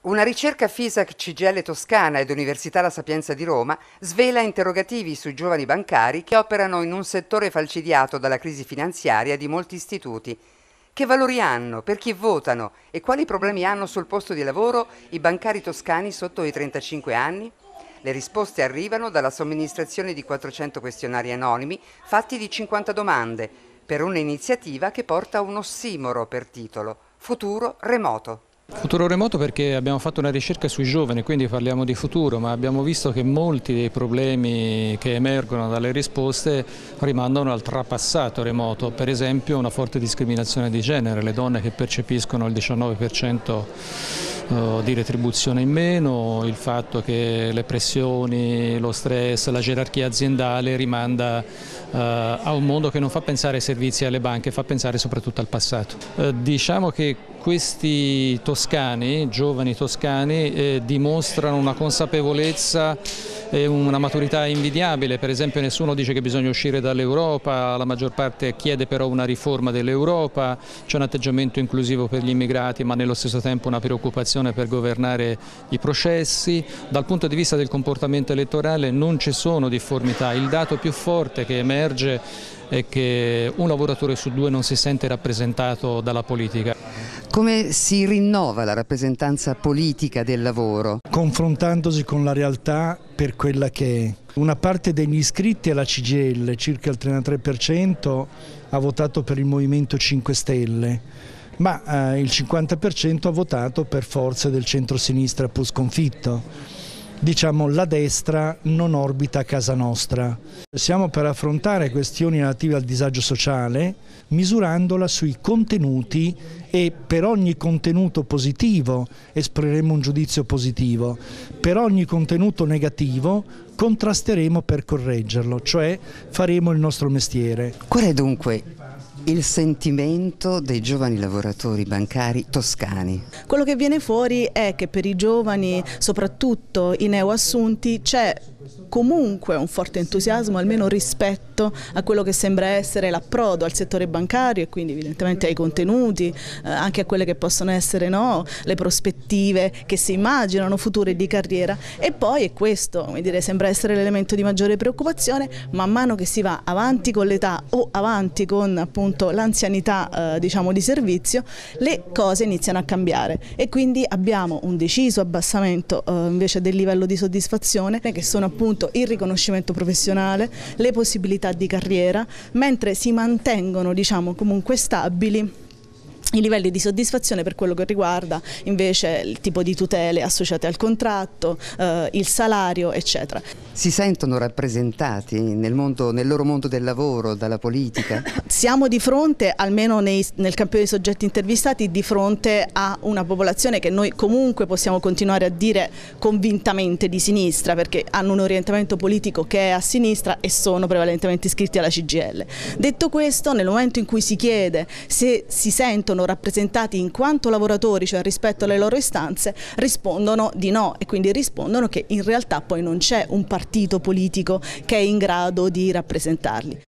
Una ricerca FISAC CGIL Toscana ed Università La Sapienza di Roma svela interrogativi sui giovani bancari che operano in un settore falcidiato dalla crisi finanziaria di molti istituti. Che valori hanno, per chi votano e quali problemi hanno sul posto di lavoro i bancari toscani sotto i 35 anni? Le risposte arrivano dalla somministrazione di 400 questionari anonimi fatti di 50 domande per un'iniziativa che porta un ossimoro per titolo: Futuro Remoto. Futuro remoto perché abbiamo fatto una ricerca sui giovani, quindi parliamo di futuro, ma abbiamo visto che molti dei problemi che emergono dalle risposte rimandano al trapassato remoto, per esempio una forte discriminazione di genere, le donne che percepiscono il 19% di retribuzione in meno, il fatto che le pressioni, lo stress, la gerarchia aziendale rimanda a un mondo che non fa pensare ai servizi alle banche, fa pensare soprattutto al passato. Diciamo che questi toscani, giovani toscani, dimostrano una consapevolezza e una maturità invidiabile. Per esempio nessuno dice che bisogna uscire dall'Europa, la maggior parte chiede però una riforma dell'Europa, c'è un atteggiamento inclusivo per gli immigrati ma nello stesso tempo una preoccupazione per governare i processi. Dal punto di vista del comportamento elettorale non ci sono difformità, il dato più forte che emerge è che un lavoratore su due non si sente rappresentato dalla politica. Come si rinnova la rappresentanza politica del lavoro? Confrontandosi con la realtà per quella che è. Una parte degli iscritti alla CGIL, circa il 33%, ha votato per il Movimento 5 Stelle, ma il 50% ha votato per forze del centro-sinistra pur sconfitto. Diciamo, la destra non orbita a casa nostra. Siamo per affrontare questioni relative al disagio sociale misurandola sui contenuti e per ogni contenuto positivo esprimeremo un giudizio positivo, per ogni contenuto negativo contrasteremo per correggerlo, cioè faremo il nostro mestiere. Qual è dunque il sentimento dei giovani lavoratori bancari toscani? Quello che viene fuori è che per i giovani, soprattutto i neoassunti, c'è comunque un forte entusiasmo, almeno rispetto a quello che sembra essere l'approdo al settore bancario e quindi evidentemente ai contenuti, anche a quelle che possono essere le prospettive che si immaginano future di carriera. E poi è questo, come dire, sembra essere l'elemento di maggiore preoccupazione: man mano che si va avanti con l'età o avanti con appunto l'anzianità diciamo di servizio, le cose iniziano a cambiare e quindi abbiamo un deciso abbassamento invece del livello di soddisfazione, che sono appunto il riconoscimento professionale, le possibilità di carriera, mentre si mantengono diciamo comunque stabili i livelli di soddisfazione per quello che riguarda invece il tipo di tutele associate al contratto, il salario, eccetera. Si sentono rappresentati nel loro mondo del lavoro, dalla politica? Siamo di fronte, almeno nel campione dei soggetti intervistati, di fronte a una popolazione che noi comunque possiamo continuare a dire convintamente di sinistra, perché hanno un orientamento politico che è a sinistra e sono prevalentemente iscritti alla CGIL. Detto questo, nel momento in cui si chiede se si sentono rappresentati in quanto lavoratori, cioè rispetto alle loro istanze, rispondono di no e quindi rispondono che in realtà poi non c'è un partito politico che è in grado di rappresentarli.